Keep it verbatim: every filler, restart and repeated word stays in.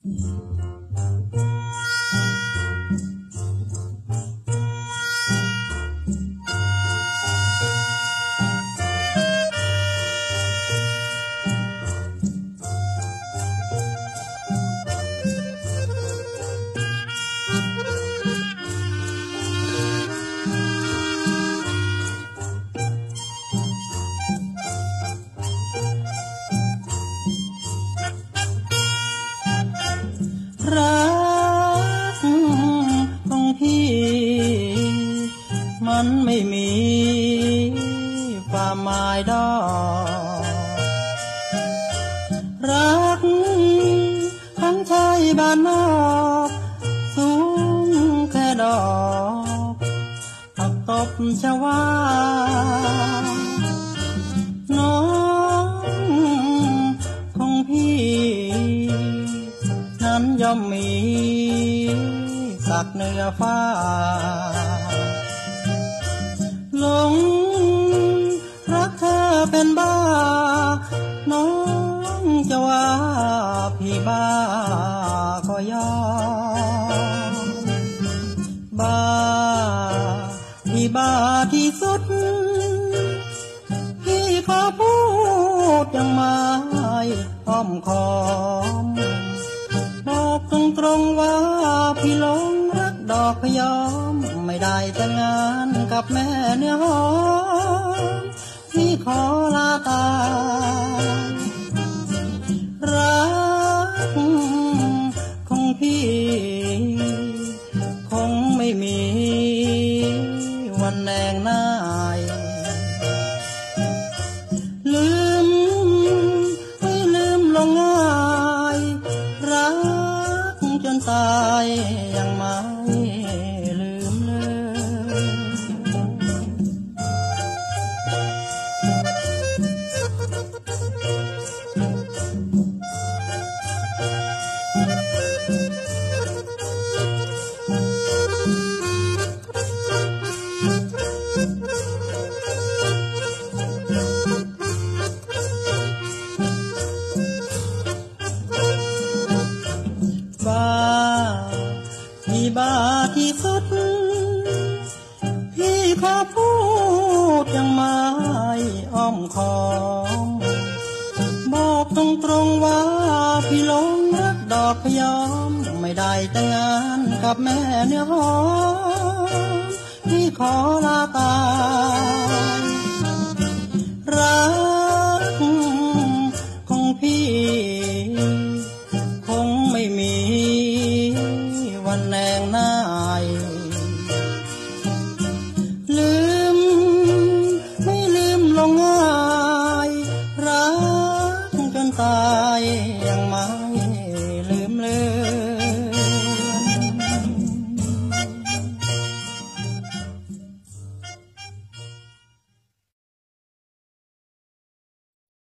รักของพี่มันไม่มีความหมายดอกรักทั้งชายบ้านนอกสูงแค่ดอกผักตบชวาน้องของพี่นั้นย่อมมีสักเหนือฟ้าหลงรักเธอเป็นบ้าน้องจะว่าพี่บ้าก็ยอมบ้าพี่บ้าที่สุดพี่ขอพูดยังไม่อ้อมค้อมบอกตรงๆว่าพี่หลงรักดอกพยอมไม่ได้แต่งงานกับแม่เนื้อหอมพี่ขอลาตายรักของพี่คงไม่มีวันแนงนายลืมไม่ลืมลงง่ายรักจนตายยังไม่ลืมเลยบ้าพี่บ้าที่สุดพี่ขอพูดยังไม่อ้อมค้อมบอกตรงๆว่าพี่หลงรักดอกพยอมไม่ได้แต่งงานกับแม่เนื้อหอมพี่ขอลาตายรักของพี่คงไม่มีวันแนงนายลืมไม่ลืมลงง่ายรักจนตาย